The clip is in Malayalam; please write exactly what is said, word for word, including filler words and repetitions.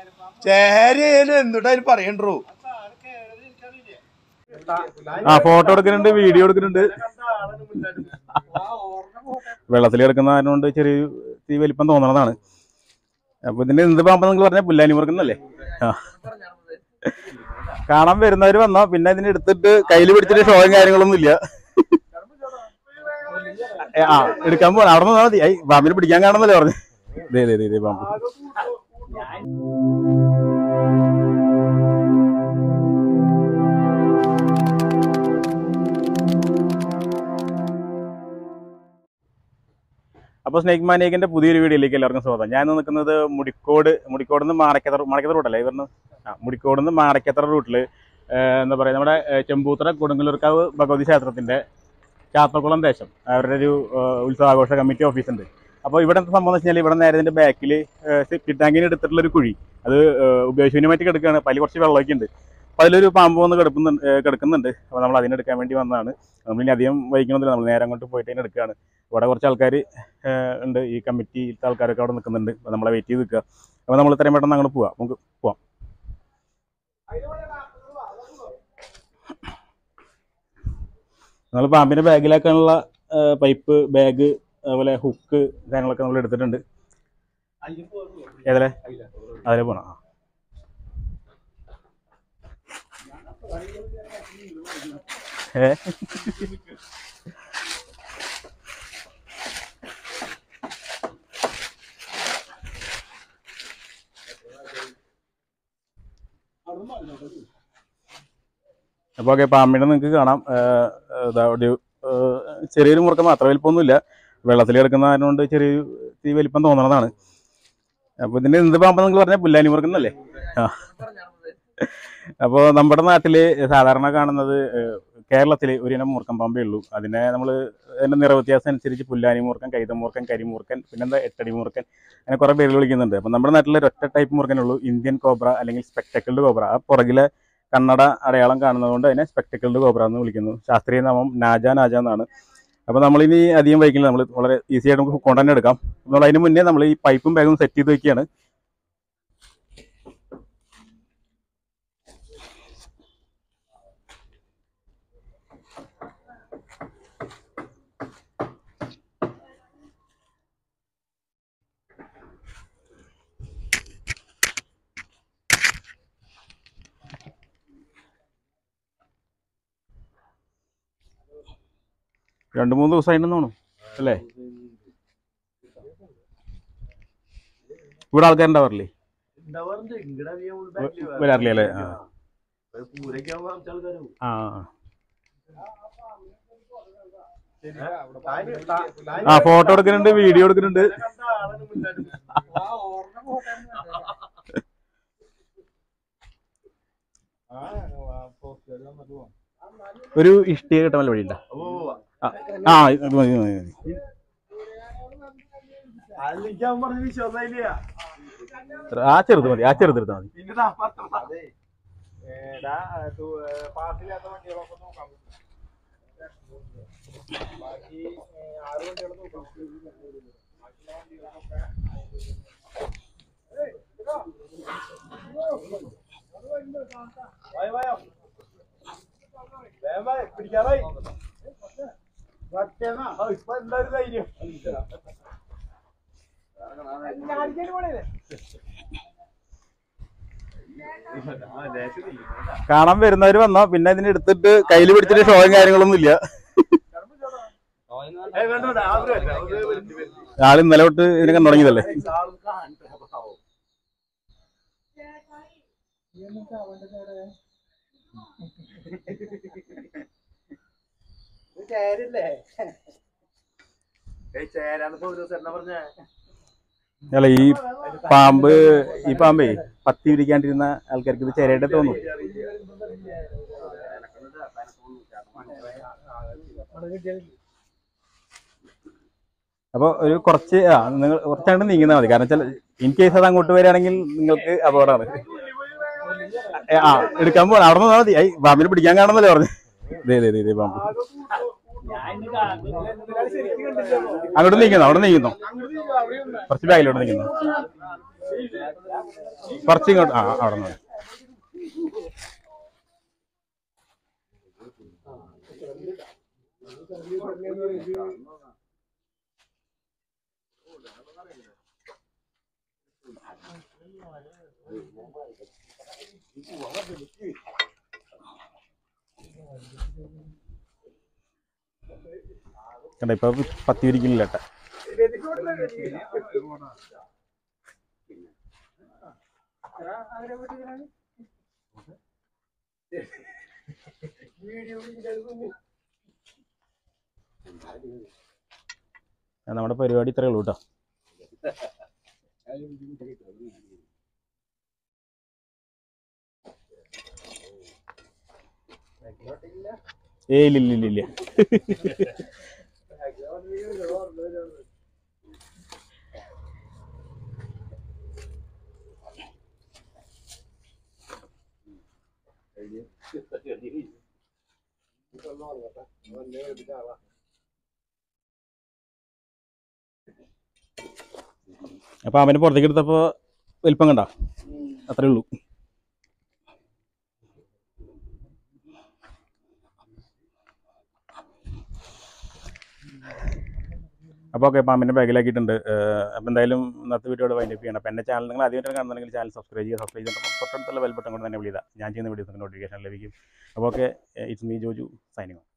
ചേരേന് എന്തുട്ടാ പറയണ്ടോ? ആ ഫോട്ടോ എടുക്കുന്നുണ്ട്, വീഡിയോ എടുക്കുന്നുണ്ട്. വെള്ളത്തിൽ കിടക്കുന്ന കൊണ്ട് ചെറിയ തീ വലിപ്പം തോന്നണതാണ്. അപ്പൊ ഇതിന്റെ എന്ത് പാമ്പ് നിങ്ങൾ പറഞ്ഞ പുല്ലാനി മൃഗന്നല്ലേ? ആ കാണാൻ വരുന്നവര് വന്നോ. പിന്നെ ഇതിന് എടുത്തിട്ട് കയ്യിൽ പിടിച്ചിട്ട് ഷോയും കാര്യങ്ങളൊന്നും ഇല്ല. ആ എടുക്കാൻ പോകണം. അവിടെ നിന്നാ മതി. ഐ പാമ്പിന് പിടിക്കാൻ കാണുന്നല്ലേ പറഞ്ഞു. ഇതേ ഇതേ ഇതേ പാമ്പ്. അപ്പോൾ സ്നേക് മാനിയക്കിന്റെ പുതിയൊരു വീഡിയോയിലേക്ക് എല്ലാവർക്കും സ്വാഗതം. ഞാൻ നിൽക്കുന്നത് മുടിക്കോട് മുടിക്കോട് നിന്ന് മാടക്കത്ര മാടക്കത്ര റൂട്ടല്ലേ ഇവരുന്ന് ആ മുടിക്കോട് നിന്ന് മാടക്കത്ര റൂട്ടിൽ എന്താ പറയുക, നമ്മുടെ ചെമ്പൂത്തറ കൊടുങ്ങല്ലൂർക്കാവ് ഭഗവതി ക്ഷേത്രത്തിന്റെ ചാത്തക്കുളം ദേശം അവരുടെ ഒരു ഉത്സവാഘോഷ കമ്മിറ്റി ഓഫീസുണ്ട്. അപ്പോൾ ഇവിടെ സംഭവം വെച്ച് കഴിഞ്ഞാൽ ഇവിടെ നേരെ ഇതിന്റെ ബാക്കിൽ സെപ്റ്റി ടാങ്കിന് എടുത്തിട്ടുള്ള ഒരു കുഴി, അത് ഉപയോഗശൂന്യമായിട്ട് കിടക്കുകയാണ്. പല കുറച്ച് വെള്ളമൊക്കെ ഉണ്ട്. അപ്പോൾ അതിലൊരു പാമ്പ് വന്ന് കിടക്കുന്നുണ്ട് കിടക്കുന്നുണ്ട് അപ്പോൾ നമ്മൾ അതിനെടുക്കാൻ വേണ്ടി വന്നതാണ്. നമ്മളിനി അധികം വൈകുന്നില്ല, നമ്മൾ നേരെ അങ്ങോട്ട് പോയിട്ട് അതിനെ എടുക്കുകയാണ്. ഇവിടെ കുറച്ച് ആൾക്കാർ ഉണ്ട്, ഈ കമ്മിറ്റിയിലത്തെ ആൾക്കാരൊക്കെ അവിടെ നിൽക്കുന്നുണ്ട്. അപ്പോൾ നമ്മളെ വെയിറ്റ് ചെയ്ത് നിൽക്കുക. അപ്പോൾ നമ്മൾ ഇത്രയും പെട്ടെന്ന് അങ്ങോട്ട് പോവാം. നമുക്ക് പോവാം. നമ്മൾ പാമ്പിൻ്റെ ബാഗിലാക്കാനുള്ള പൈപ്പ്, ബാഗ്, അതുപോലെ ഹുക്ക് കാര്യങ്ങളൊക്കെ നമ്മൾ എടുത്തിട്ടുണ്ട്. ഏതല്ലേ അതിലെ പോണം. ഏ അപ്പോൾ ഓക്കെ, പാമ്പിനെ നിങ്ങൾക്ക് കാണാം. ഒരു ചെറിയൊരു മുറുക്കം, അത്ര വലിപ്പമൊന്നുമില്ല. വെള്ളത്തിൽ കിടക്കുന്നതിനോണ്ട് ചെറിയൊരു തീ വലിപ്പം തോന്നണതാണ്. അപ്പോൾ ഇതിൻ്റെ എന്ത് പാമ്പ് നിങ്ങൾ പറഞ്ഞാൽ പുല്ലാനി മുറുക്കുന്നല്ലേ? ആ അപ്പോൾ നമ്മുടെ നാട്ടിൽ സാധാരണ കാണുന്നത് കേരളത്തിൽ ഒരിനം മൂർക്കം പാമ്പേ ഉള്ളൂ. അതിനെ നമ്മൾ അതിൻ്റെ നിറവ്യത്യാസം അനുസരിച്ച് പുല്ലാനി മൂർക്കൻ, കൈതമൂർക്കൻ, കരിമൂർക്കൻ, പിന്നെന്താ എട്ടടി മൂർക്കൻ, അങ്ങനെ കുറേ പേരുകൾ വിളിക്കുന്നുണ്ട്. അപ്പം നമ്മുടെ നാട്ടിൽ ഒറ്റ ടൈപ്പ് മൂർക്കനേ ഉള്ളൂ, ഇന്ത്യൻ കോബ്ര അല്ലെങ്കിൽ സ്പെക്ടക്കിൾഡ് കോബ്ര. ആ പുറകിലെ കണ്ണട അടയാളം കാണുന്നതുകൊണ്ട് അതിനെ സ്പെക്ടക്കിൾഡ് കോബ്ര എന്ന് വിളിക്കുന്നു. ശാസ്ത്രീയ നാമം നാജ നാജ എന്നാണ്. അപ്പോൾ നമ്മളിനി അധികം വൈകില്ല, നമ്മൾ വളരെ ഈസി ആയിട്ട് നമുക്ക് കൊണ്ടുതന്നെ എടുക്കാം. നമ്മൾ അതിന് മുന്നേ നമ്മൾ ഈ പൈപ്പും ബാഗും സെറ്റ് ചെയ്ത് വയ്ക്കുകയാണ്. രണ്ട് മൂന്ന് ദിവസമായിട്ടുണ്ടെന്ന് തോന്നുന്നു അല്ലേ? ഇവിടെ ആൾക്കാരുണ്ടാവാറില്ലേ? വരാറില്ലേ അല്ലേ? ആ ആ ഫോട്ടോ എടുക്കുന്നുണ്ട്, വീഡിയോ എടുക്കുന്നുണ്ട്. ഒരു ഇഷ്ടിക കിട്ടാൻ വല്ല വഴിയുണ്ടോ? ആ മതി മതി മതി. ആ ചെറുത് മതി, ആ ചെറുതെടുത്താൽ മതി. പിടിക്കാറായി ഇപ്പൊ എന്തായാലും ധൈര്യം. കാണാൻ വരുന്നവര് വന്നോ. പിന്നെ ഇതിന് എടുത്തിട്ട് കയ്യിൽ പിടിച്ചിട്ട് ഷോയും കാര്യങ്ങളൊന്നും ഇല്ല. ആള് ഇന്നലെ തൊട്ട് ഇതിനെ കണ്ടു തുടങ്ങിയതല്ലേ? അല്ല, ഈ പാമ്പ് ഈ പാമ്പേ പത്തി പിടിക്കാണ്ടിരുന്ന ആൾക്കാർക്ക് ഇത് ചേരയുടെ തോന്നും. അപ്പോൾ ഒരു കുറച്ച് ആ നിങ്ങൾ കുറച്ചാണ്ട് നീങ്ങുന്നാൽ മതി. കാരണം വെച്ചാൽ ഇൻ കേസ് അത് അങ്ങോട്ട് വരികയാണെങ്കിൽ നിങ്ങൾക്ക് അപകടമാണ്. ആ എടുക്കാൻ പോകണം. അവിടെ നിന്നാൽ മതി. ഐ പാമ്പിനെ പിടിക്കാൻ കാണുന്നല്ലേ പറഞ്ഞു. ഇതേ ഇതേ ഇതേ പാമ്പ്. അങ്ങോട്ട് നീക്കുന്നു, അവിടെ നീക്കുന്നു, കുറച്ച് ബാഗിലോട്ട് നീക്കുന്നു. കുറച്ചിങ്ങോട്ട് ആ അവിടെ നിന്ന് കണ്ട ഇപ്പൊ പത്തി ഒരിക്കലില്ല കേട്ടാ. നമ്മുടെ പരിപാടി ഇത്രയേ ഉള്ളൂ കേട്ടോ. ഏയ് ഇല്ല ഇല്ല ഇല്ല അപ്പൊ അവന് പുറത്തേക്ക് എടുത്തപ്പോ വലിപ്പം കണ്ട അത്രേ ഉള്ളൂ. അപ്പോൾ ഓക്കെ പാമ്പിൻ്റെ ബാഗിലാക്കിയിട്ടുണ്ട്. അപ്പോൾ എന്തായാലും ഇന്നത്തെ വീഡിയോയുടെ വൈൻഡപ്പ് ചെയ്യണം. അപ്പോൾ എൻ്റെ ചാനൽ നിങ്ങൾ ആദ്യമായിട്ട് കാണുന്നുണ്ടെങ്കിൽ ചാനൽ സബ്സ്ക്രൈബ് ചെയ്യുക. സബ്സ്ക്രൈബ് ചെയ്യുമ്പോൾ തൊട്ടടുത്തുള്ള ബെൽ ബട്ടൺ കൊണ്ട് തന്നെ വിളിക്കുക. ഞാൻ ചെയ്യുന്ന വീഡിയോസ് നോട്ടിഫിക്കേഷൻ ലഭിക്കും. അപ്പോൾ okay, it's me Joju signing of.